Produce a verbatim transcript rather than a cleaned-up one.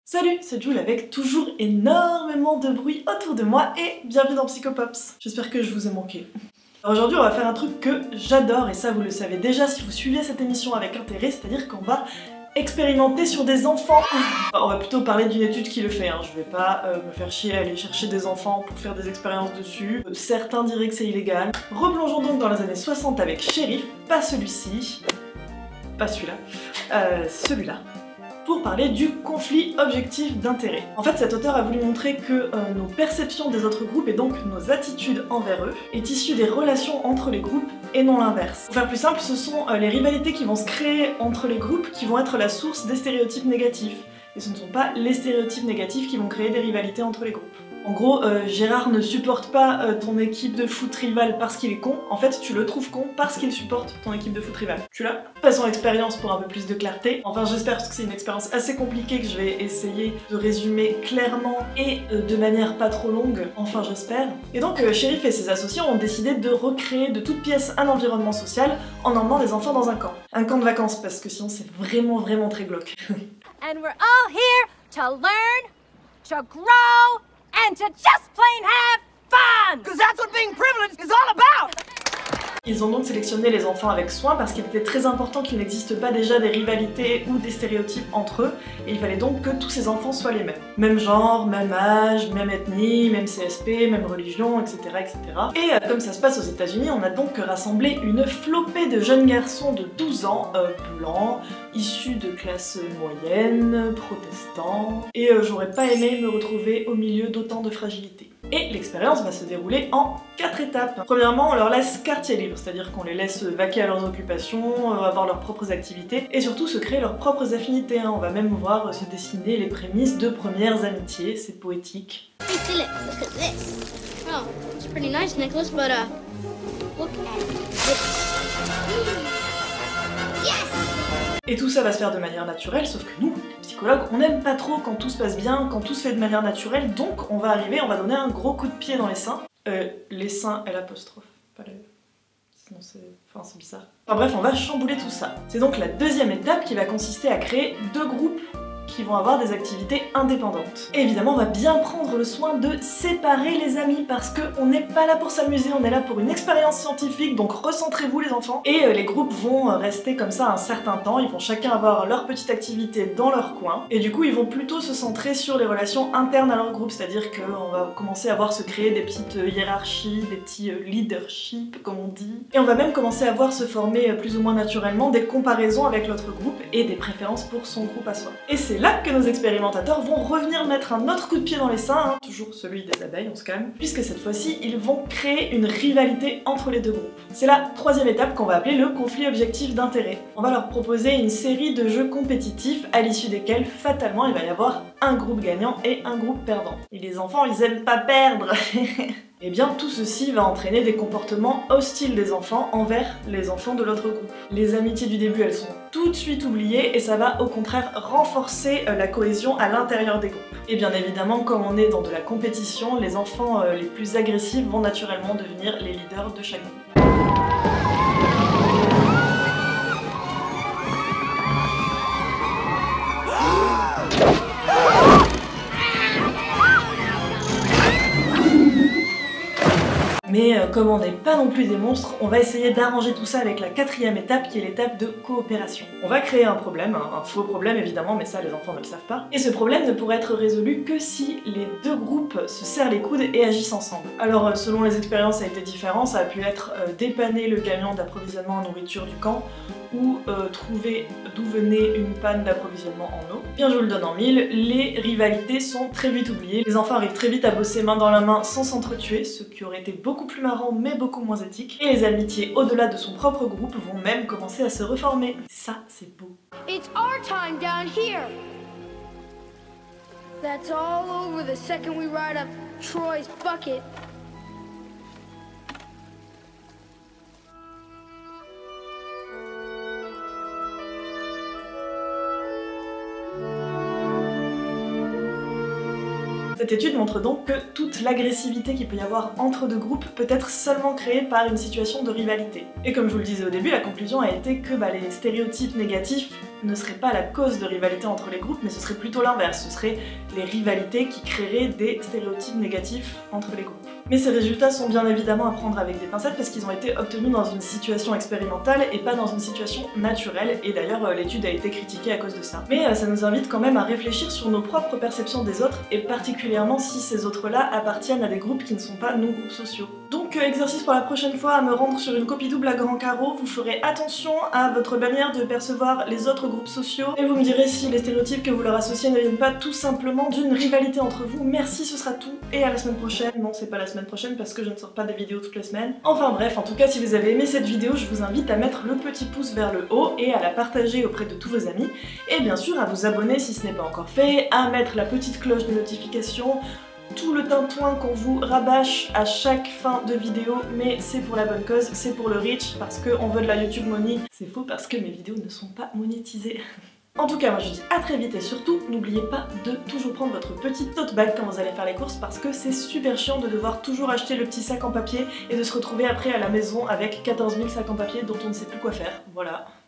Salut, c'est Jules avec toujours énormément de bruit autour de moi et bienvenue dans Psychopops. J'espère que je vous ai manqué. Alors aujourd'hui on va faire un truc que j'adore et ça vous le savez déjà si vous suivez cette émission avec intérêt, c'est-à-dire qu'on va expérimenter sur des enfants. Enfin, on va plutôt parler d'une étude qui le fait, hein. Je vais pas euh, me faire chier à aller chercher des enfants pour faire des expériences dessus. Euh, certains diraient que c'est illégal. Replongeons donc dans les années soixante avec Shérif, pas celui-ci, pas celui-là, euh, celui-là. Pour parler du conflit objectif d'intérêt. En fait, cet auteur a voulu montrer que euh, nos perceptions des autres groupes et donc nos attitudes envers eux est issue des relations entre les groupes et non l'inverse. Pour faire plus simple, ce sont euh, les rivalités qui vont se créer entre les groupes qui vont être la source des stéréotypes négatifs. Et ce ne sont pas les stéréotypes négatifs qui vont créer des rivalités entre les groupes. En gros, euh, Gérard ne supporte pas euh, ton équipe de foot rivale parce qu'il est con, en fait tu le trouves con parce qu'il supporte ton équipe de foot rivale. Tu l'as ? Passons à l'expérience pour un peu plus de clarté. Enfin j'espère parce que c'est une expérience assez compliquée que je vais essayer de résumer clairement et euh, de manière pas trop longue, enfin j'espère. Et donc euh, Shérif et ses associés ont décidé de recréer de toutes pièces un environnement social en emmenant des enfants dans un camp. Un camp de vacances parce que sinon c'est vraiment vraiment très glauque. And we're all here to learn, to grow, and to just plain have fun! Because that's what being privileged is all about! Ils ont donc sélectionné les enfants avec soin parce qu'il était très important qu'il n'existe pas déjà des rivalités ou des stéréotypes entre eux, et il fallait donc que tous ces enfants soient les mêmes. Même genre, même âge, même ethnie, même C S P, même religion, et cetera et cetera. Et euh, comme ça se passe aux États-Unis, on a donc rassemblé une flopée de jeunes garçons de douze ans, euh, blancs, issus de classes moyennes, protestants, et euh, j'aurais pas aimé me retrouver au milieu d'autant de fragilité. Et l'expérience va se dérouler en quatre étapes. Premièrement, on leur laisse quartier libre, c'est-à-dire qu'on les laisse vaquer à leurs occupations, avoir leurs propres activités, et surtout se créer leurs propres affinités. On va même voir se dessiner les prémices de premières amitiés, c'est poétique. Hey Philip, look at this. Oh, it's pretty nice, Nicholas, but uh, look at this. Yes! Et tout ça va se faire de manière naturelle, sauf que nous, les psychologues, on n'aime pas trop quand tout se passe bien, quand tout se fait de manière naturelle, donc on va arriver, on va donner un gros coup de pied dans les seins. Euh, les seins, L apostrophe, pas les... Sinon c'est... Enfin c'est bizarre. Enfin bref, on va chambouler tout ça. C'est donc la deuxième étape qui va consister à créer deux groupes qui vont avoir des activités indépendantes. Et évidemment, on va bien prendre le soin de séparer les amis parce qu'on n'est pas là pour s'amuser, on est là pour une expérience scientifique, donc recentrez-vous les enfants. Et euh, les groupes vont rester comme ça un certain temps, ils vont chacun avoir leur petite activité dans leur coin, et du coup ils vont plutôt se centrer sur les relations internes à leur groupe, c'est-à-dire qu'on va commencer à voir se créer des petites hiérarchies, des petits leaderships comme on dit, et on va même commencer à voir se former plus ou moins naturellement des comparaisons avec l'autre groupe et des préférences pour son groupe à soi. Et c'est là que nos expérimentateurs vont revenir mettre un autre coup de pied dans les seins, hein, toujours celui des abeilles, on se calme, puisque cette fois-ci, ils vont créer une rivalité entre les deux groupes. C'est la troisième étape qu'on va appeler le conflit objectif d'intérêt. On va leur proposer une série de jeux compétitifs à l'issue desquels, fatalement, il va y avoir un groupe gagnant et un groupe perdant. Et les enfants, ils aiment pas perdre. Et bien tout ceci va entraîner des comportements hostiles des enfants envers les enfants de l'autre groupe. Les amitiés du début, elles sont tout de suite oubliées et ça va au contraire renforcer la cohésion à l'intérieur des groupes. Et bien évidemment, comme on est dans de la compétition, les enfants les plus agressifs vont naturellement devenir les leaders de chaque groupe. Mais euh, comme on n'est pas non plus des monstres, on va essayer d'arranger tout ça avec la quatrième étape qui est l'étape de coopération. On va créer un problème, un, un faux problème évidemment, mais ça les enfants ne le savent pas. Et ce problème ne pourra être résolu que si les deux groupes se serrent les coudes et agissent ensemble. Alors euh, selon les expériences ça a été différent, ça a pu être euh, dépanner le camion d'approvisionnement en nourriture du camp, ou euh, trouver d'où venait une panne d'approvisionnement en eau. Bien je vous le donne en mille, les rivalités sont très vite oubliées. Les enfants arrivent très vite à bosser main dans la main sans s'entretuer, ce qui aurait été beaucoup plus marrant mais beaucoup moins éthique. Et les amitiés au-delà de son propre groupe vont même commencer à se reformer. Ça c'est beau. It's our time down here. That's all over the second we ride up Troy's bucket. Cette étude montre donc que toute l'agressivité qu'il peut y avoir entre deux groupes peut être seulement créée par une situation de rivalité. Et comme je vous le disais au début, la conclusion a été que bah, les stéréotypes négatifs ne seraient pas la cause de rivalité entre les groupes, mais ce serait plutôt l'inverse, ce seraient les rivalités qui créeraient des stéréotypes négatifs entre les groupes. Mais ces résultats sont bien évidemment à prendre avec des pincettes parce qu'ils ont été obtenus dans une situation expérimentale et pas dans une situation naturelle, et d'ailleurs l'étude a été critiquée à cause de ça. Mais euh, ça nous invite quand même à réfléchir sur nos propres perceptions des autres, et particulièrement si ces autres-là appartiennent à des groupes qui ne sont pas nos groupes sociaux. Donc euh, exercice pour la prochaine fois à me rendre sur une copie double à grand carreau, vous ferez attention à votre manière de percevoir les autres groupes sociaux, et vous me direz si les stéréotypes que vous leur associez ne viennent pas tout simplement d'une rivalité entre vous. Merci, ce sera tout, et à la semaine prochaine. Non, c'est pas la semaine prochaine parce que je ne sors pas des vidéos toutes les semaines. Enfin bref, en tout cas si vous avez aimé cette vidéo, je vous invite à mettre le petit pouce vers le haut et à la partager auprès de tous vos amis, et bien sûr à vous abonner si ce n'est pas encore fait, à mettre la petite cloche de notification, tout le tintouin qu'on vous rabâche à chaque fin de vidéo, mais c'est pour la bonne cause, c'est pour le reach, parce qu'on veut de la YouTube money. C'est faux parce que mes vidéos ne sont pas monétisées. En tout cas, moi je vous dis à très vite, et surtout, n'oubliez pas de toujours prendre votre petit tote bag quand vous allez faire les courses, parce que c'est super chiant de devoir toujours acheter le petit sac en papier et de se retrouver après à la maison avec quatorze mille sacs en papier dont on ne sait plus quoi faire. Voilà.